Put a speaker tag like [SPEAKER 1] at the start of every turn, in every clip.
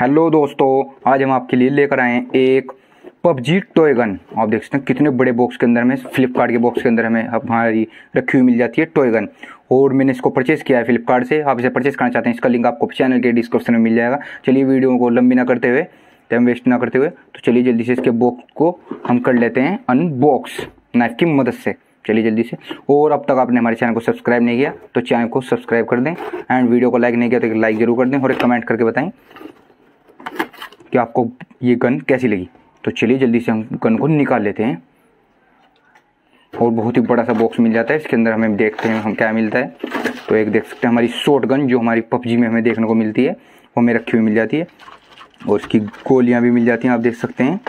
[SPEAKER 1] Hello दोस्तों, आज हम आपके लिए लेकर आए हैं एक पबजी टॉय गन। आप देख सकते हैं कितने बड़े बॉक्स के अंदर में, फ्लिपकार्ट के बॉक्स के अंदर हमें हमारी रखी हुई मिल जाती है टॉय गन। और मैंने इसको परचेस किया है फ्लिपकार्ट से। आप इसे परचेस करना चाहते हैं, इसका लिंक आपको चैनल के डिस्क्रिप्शन में मिल जाएगा। चलिए वीडियो को लंबी ना करते हुए, टाइम वेस्ट ना करते हुए, तो चलिए जल्दी से इसके बॉक्स को हम कर लेते हैं अनबॉक्स नाइफ की मदद से। चलिए जल्दी से। और अब तक आपने हमारे चैनल को सब्सक्राइब नहीं किया तो चैनल को सब्सक्राइब कर दें, एंड वीडियो को लाइक नहीं किया तो लाइक जरूर कर दें, और एक कमेंट करके बताएं कि आपको ये गन कैसी लगी। तो चलिए जल्दी से हम गन को निकाल लेते हैं। और बहुत ही बड़ा सा बॉक्स मिल जाता है, इसके अंदर हमें देखते हैं हम क्या मिलता है। तो एक देख सकते हैं हमारी शॉर्ट गन, जो हमारी पबजी में हमें देखने को मिलती है, वो हमें रखी हुई मिल जाती है। और इसकी गोलियां भी मिल जाती हैं, आप देख सकते हैं।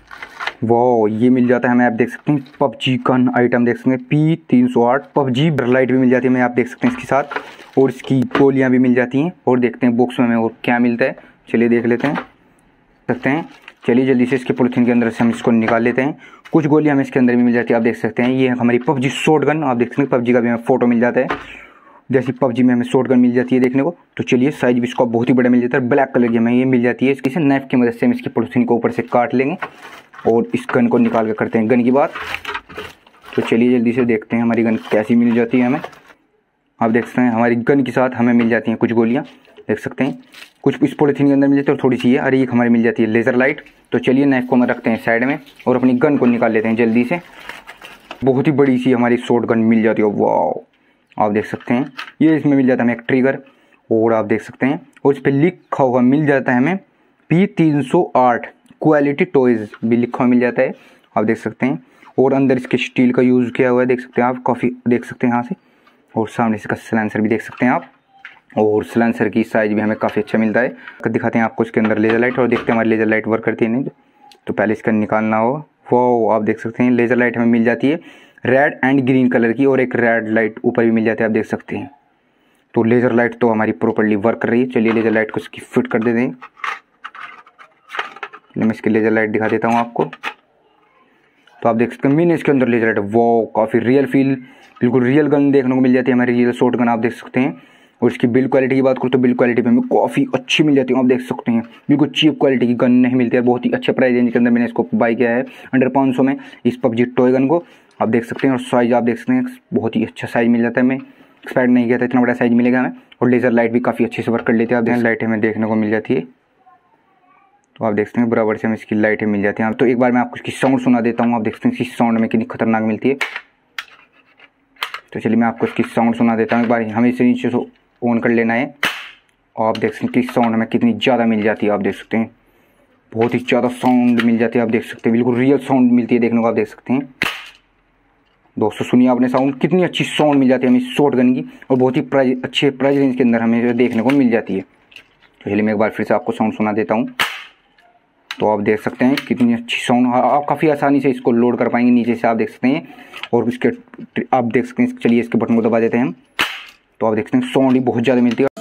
[SPEAKER 1] वो ये मिल जाता है हमें, आप देख सकते हैं पबजी गन आइटम देख सकते हैं P308 पबजी लाइट भी मिल जाती है हमें, आप देख सकते हैं इसके साथ। और इसकी गोलियां भी मिल जाती हैं। और देखते हैं बॉक्स में हमें और क्या मिलता है, चलिए देख लेते हैं सकते हैं। चलिए जल्दी से इसके पॉलिथीन के अंदर से हम इसको निकाल लेते हैं। कुछ गोलियां हमें इसके अंदर भी मिल जाती है, आप देख सकते हैं। ये हमारी पबजी शॉर्ट गन, आप देख सकते हैं पबजी का भी हमें फोटो मिल जाता है, जैसी पबजी में हमें शॉर्ट गन मिल जाती है देखने को। तो चलिए साइज भी इसका बहुत ही बड़ा मिल जाता है, ब्लैक कलर की हमें ये मिल जाती है। इसकी नाइफ की मदद से हम इसकी पॉलिथीन को ऊपर से काट लेंगे और इस गन को निकाल के करते हैं गन की बात। तो चलिए जल्दी से देखते हैं हमारी गन कैसी मिल जाती है हमें। आप देख सकते हैं हमारी गन के साथ हमें मिल जाती हैं कुछ गोलियां, देख सकते हैं। कुछ इस पॉलिथीन के अंदर मिल जाती है और थोड़ी सी है, और एक हमारी मिल जाती है लेज़र लाइट। तो चलिए नाइफ को हम रखते हैं साइड में और अपनी गन को निकाल लेते हैं जल्दी से। बहुत ही बड़ी सी हमारी शॉर्ट गन मिल जाती है, वाह। आप देख सकते हैं ये इसमें मिल जाता है हमें एक ट्रिगर, और आप देख सकते हैं और इस पर लिखा हुआ मिल जाता है हमें P308 क्वालिटी टॉयज़ भी लिखा हुआ मिल जाता है, आप देख सकते हैं। और अंदर इसके स्टील का यूज़ किया हुआ है, देख सकते हैं आप, काफ़ी देख सकते हैं यहाँ से। और सामने इसका सिलेंसर भी देख सकते हैं आप, और सिलेंसर की साइज भी हमें काफ़ी अच्छा मिलता है। दिखाते हैं आपको इसके अंदर लेज़र लाइट, और देखते हैं हमारी लेज़र लाइट वर्क करती है नहीं। तो पहले इसका निकालना होगा। वो आप देख सकते हैं लेज़र लाइट हमें मिल जाती है रेड एंड ग्रीन कलर की, और एक रेड लाइट ऊपर भी मिल जाती है, आप देख सकते हैं। तो लेज़र लाइट तो हमारी प्रॉपर्ली वर्क कर रही है। चलिए लेज़र लाइट को इसकी फिट कर देते हैं। मैं इसकी लेज़र लाइट दिखा देता हूँ आपको। तो आप देख सकते हैं मैंने इसके अंदर लेज़र लाइट, वो काफ़ी रियल फील, बिल्कुल रियल गन देखने को मिल जाती है हमारी, रियल शॉर्ट गन आप देख सकते हैं। और इसकी बिल्ड क्वालिटी की बात करूँ तो बिल्ड क्वालिटी पे हमें काफ़ी अच्छी मिल जाती है, आप देख सकते हैं। बिल्कुल चीप क्वालिटी की गन नहीं मिलती है, बहुत ही अच्छे प्राइस रेंज के अंदर मैंने इसको बाई किया है, अंडर 500 में इस पबजी टॉय गन को, आप देख सकते हैं। और साइज आप देख सकते हैं, बहुत ही अच्छा साइज मिल जाता है हमें, एक्सपेक्ट नहीं किया था इतना बड़ा साइज मिलेगा हमें। और लेज़र लाइट भी काफ़ी अच्छे से वर्क कर लेते हैं, आप देख लाइट हमें देखने को मिल जाती है। तो आप देख सकते हैं बराबर से हमें इसकी लाइटें मिल जाती हैं। तो एक बार मैं आपको इसकी साउंड सुना देता हूँ, आप देख सकते हैं इसकी साउंड में कितनी खतरनाक मिलती है। तो चलिए मैं आपको इसकी साउंड सुना देता हूँ एक बार, हमें इसे नीचे से ऑन कर लेना है। और आप देख सकते हैं कि साउंड हमें कितनी ज़्यादा मिल जाती है, आप देख सकते हैं बहुत ही ज़्यादा साउंड मिल जाती है, आप देख सकते हैं बिल्कुल रियल साउंड मिलती है देखने को, आप देख सकते हैं। दोस्तों सुनिए आपने साउंड, कितनी अच्छी साउंड मिल जाती है हमें शॉर्ट गन की, और बहुत ही अच्छे प्राइस रेंज के अंदर हमें देखने को मिल जाती है। तो चलिए मैं एक बार फिर से आपको साउंड सुना देता हूँ। तो आप देख सकते हैं कितनी अच्छी साउंड, आप काफ़ी आसानी से इसको लोड कर पाएंगे नीचे से, आप देख सकते हैं। और इसके आप देख सकते हैं, चलिए इसके बटन को दबा देते हैं हम। तो आप देख सकते हैं साउंड ही बहुत ज़्यादा मिलती है।